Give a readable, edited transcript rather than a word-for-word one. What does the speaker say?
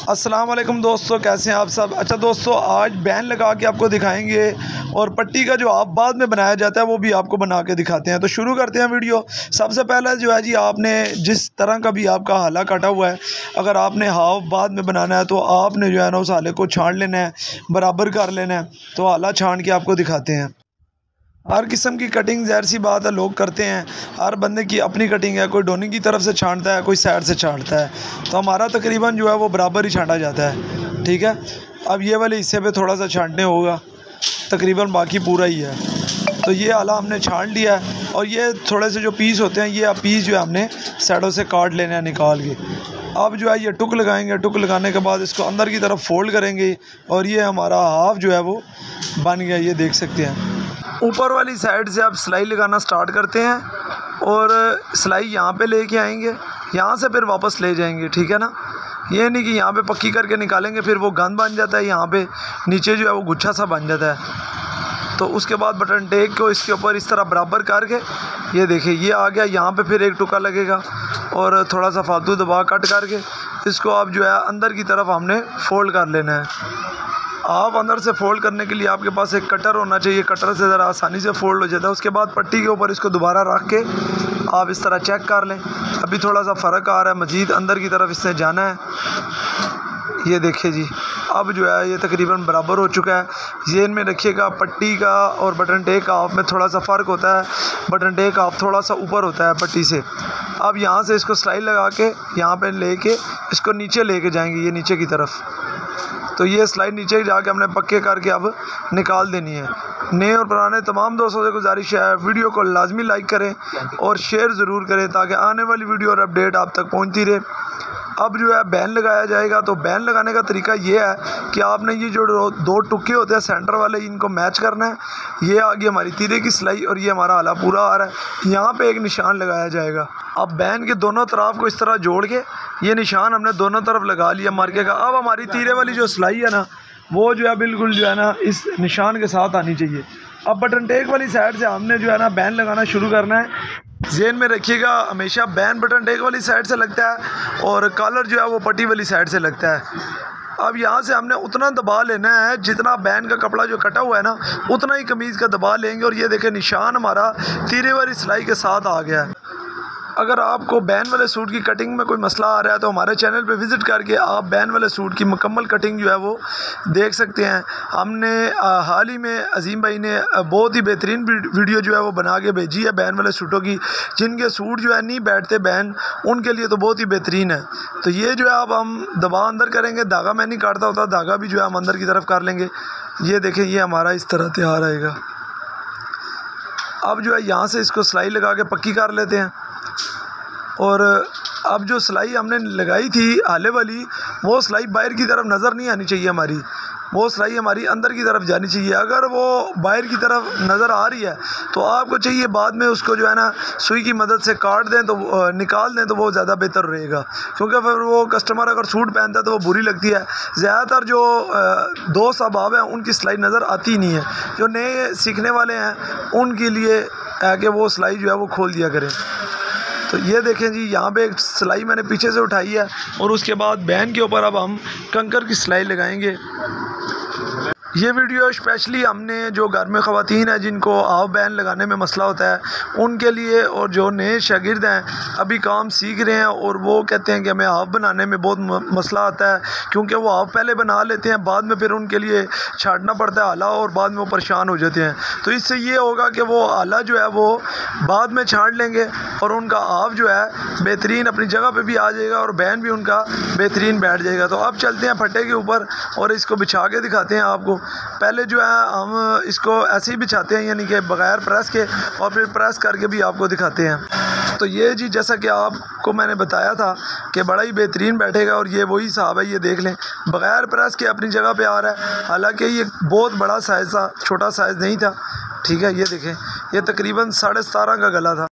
अस्सलाम वालेकुम दोस्तों, कैसे हैं आप सब। अच्छा दोस्तों, आज बैन लगा के आपको दिखाएंगे और पट्टी का जो आप बाद में बनाया जाता है वो भी आपको बना के दिखाते हैं। तो शुरू करते हैं वीडियो। सबसे पहला जो है जी, आपने जिस तरह का भी आपका हाला काटा हुआ है, अगर आपने हाफ बाद में बनाना है तो आपने जो है ना उस हाले को छान लेना है, बराबर कर लेना है। तो हाला छान के आपको दिखाते हैं। हर किस्म की कटिंग ज़ाहिर सी बात है लोग करते हैं, हर बंदे की अपनी कटिंग है। कोई डोनी की तरफ से छांटता है, कोई साइड से छांटता है। तो हमारा तकरीबन जो है वो बराबर ही छांटा जाता है, ठीक है। अब ये वाले हिस्से पे थोड़ा सा छांटने होगा, तकरीबन बाकी पूरा ही है। तो ये आला हमने छांट लिया है और ये थोड़े से जो पीस होते हैं, ये पीस जो है हमने साइडों से काट लेने हैं निकाल के। अब जो है ये टुक लगाएंगे, टुक लगाने के बाद इसको अंदर की तरफ फोल्ड करेंगे और ये हमारा हाफ जो है वो बन गया, ये देख सकते हैं। ऊपर वाली साइड से आप सिलाई लगाना स्टार्ट करते हैं और सिलाई यहाँ पे लेके आएंगे, यहाँ से फिर वापस ले जाएंगे, ठीक है ना। ये नहीं कि यहाँ पे पक्की करके निकालेंगे फिर वो गंद बन जाता है, यहाँ पे नीचे जो है वो गुच्छा सा बन जाता है। तो उसके बाद बटन टेक को इसके ऊपर इस तरह बराबर करके, ये देखिए ये आ गया। यहाँ पे फिर एक टुका लगेगा और थोड़ा सा फालतू दबा कट करके इसको आप जो है अंदर की तरफ हमने फोल्ड कर लेना है। आप अंदर से फोल्ड करने के लिए आपके पास एक कटर होना चाहिए, कटर से ज़रा आसानी से फोल्ड हो जाता है। उसके बाद पट्टी के ऊपर इसको दोबारा रख के आप इस तरह चेक कर लें। अभी थोड़ा सा फ़र्क आ रहा है, मज़ीद अंदर की तरफ इससे जाना है। ये देखिए जी, अब जो है ये तकरीबन बराबर हो चुका है। ज़हन में रखिएगा, पट्टी का और बटन टेक का आप में थोड़ा सा फ़र्क होता है। बटन टेक आप थोड़ा सा ऊपर होता है पट्टी से। अब यहाँ से इसको सिलाई लगा के यहाँ पे लेके इसको नीचे लेके जाएंगे, ये नीचे की तरफ। तो ये स्लाइड नीचे जाके हमने पक्के करके अब निकाल देनी है। नए और पुराने तमाम दोस्तों से गुजारिश है, वीडियो को लाजमी लाइक करें और शेयर ज़रूर करें ताकि आने वाली वीडियो और अपडेट आप तक पहुंचती रहे। अब जो है बैन लगाया जाएगा। तो बैन लगाने का तरीका ये है कि आपने ये जो दो टुक्के होते हैं सेंटर वाले, इनको मैच करना है। ये आ गई हमारी तीरे की सिलाई और ये हमारा आला पूरा आ रहा है। यहाँ पे एक निशान लगाया जाएगा। अब बैन के दोनों तरफ को इस तरह जोड़ के ये निशान हमने दोनों तरफ लगा लिया मार्के का। अब हमारी तीरे वाली जो सिलाई है ना, वो जो है बिल्कुल जो है ना इस निशान के साथ आनी चाहिए। अब बटन टेक वाली साइड से हमने जो है ना बैन लगाना शुरू करना है। ज़हन में रखिएगा, हमेशा बैन बटन टेक वाली साइड से लगता है और कॉलर जो है वो पट्टी वाली साइड से लगता है। अब यहाँ से हमने उतना दबा लेना है जितना बैन का कपड़ा जो कटा हुआ है ना, उतना ही कमीज़ का दबा लेंगे। और ये देखें निशान हमारा तीरे वाली सिलाई के साथ आ गया है। अगर आपको बैन वाले सूट की कटिंग में कोई मसला आ रहा है तो हमारे चैनल पे विज़िट करके आप बैन वाले सूट की मुकम्मल कटिंग जो है वो देख सकते हैं। हमने हाल ही में अजीम भाई ने बहुत ही बेहतरीन वीडियो जो है वो बना के भेजी है बैन वाले सूटों की, जिनके सूट जो है नहीं बैठते बैन, उनके लिए तो बहुत ही बेहतरीन है। तो ये जो है अब हम दबा अंदर करेंगे। धागा मैं नहीं काटता होता, धागा भी जो है हम अंदर की तरफ कर लेंगे। ये देखें, ये हमारा इस तरह तैयार आएगा। अब जो है यहाँ से इसको सिलाई लगा के पक्की कर लेते हैं। और अब जो सिलाई हमने लगाई थी आले वाली, वो सिलाई बाहर की तरफ नज़र नहीं आनी चाहिए हमारी, वो सिलाई हमारी अंदर की तरफ जानी चाहिए। अगर वो बाहर की तरफ नज़र आ रही है तो आपको चाहिए बाद में उसको जो है ना सुई की मदद से काट दें, तो निकाल दें, तो वो ज़्यादा बेहतर रहेगा। क्योंकि फिर वो कस्टमर अगर सूट पहनता है तो वो बुरी लगती है। ज़्यादातर जो दोस्त अहबाब हैं उनकी सिलाई नज़र आती नहीं है। जो नए सीखने वाले हैं उनके लिए है कि वो सिलाई जो है वो खोल दिया करें। तो ये देखें जी, यहाँ पे एक सिलाई मैंने पीछे से उठाई है और उसके बाद बैन के ऊपर अब हम कंकर की सिलाई लगाएंगे। ये वीडियो स्पेशली हमने जो घर में ख़वातीन हैं जिनको हाफ बैन लगाने में मसला होता है उनके लिए, और जो नए शागिर्द हैं अभी काम सीख रहे हैं और वो कहते हैं कि हमें हाफ बनाने में बहुत मसला आता है, क्योंकि वो हाफ पहले बना लेते हैं, बाद में फिर उनके लिए छाटना पड़ता है आला और बाद में वो परेशान हो जाते हैं। तो इससे ये होगा कि वो आला जो है वो बाद में छाट लेंगे और उनका हाफ जो है बेहतरीन अपनी जगह पर भी आ जाएगा और बैन भी उनका बेहतरीन बैठ जाएगा। तो अब चलते हैं फट्टे के ऊपर और इसको बिछा के दिखाते हैं आपको। पहले जो है हम इसको ऐसे ही बिछाते हैं, यानी कि बगैर प्रेस के, और फिर प्रेस करके भी आपको दिखाते हैं। तो ये जी जैसा कि आपको मैंने बताया था कि बड़ा ही बेहतरीन बैठेगा और ये वही हिसाब है। ये देख लें, बगैर प्रेस के अपनी जगह पे आ रहा है। हालांकि ये बहुत बड़ा साइज़ था, छोटा साइज़ नहीं था, ठीक है। ये देखें, ये तकरीबन 17.5 का गला था।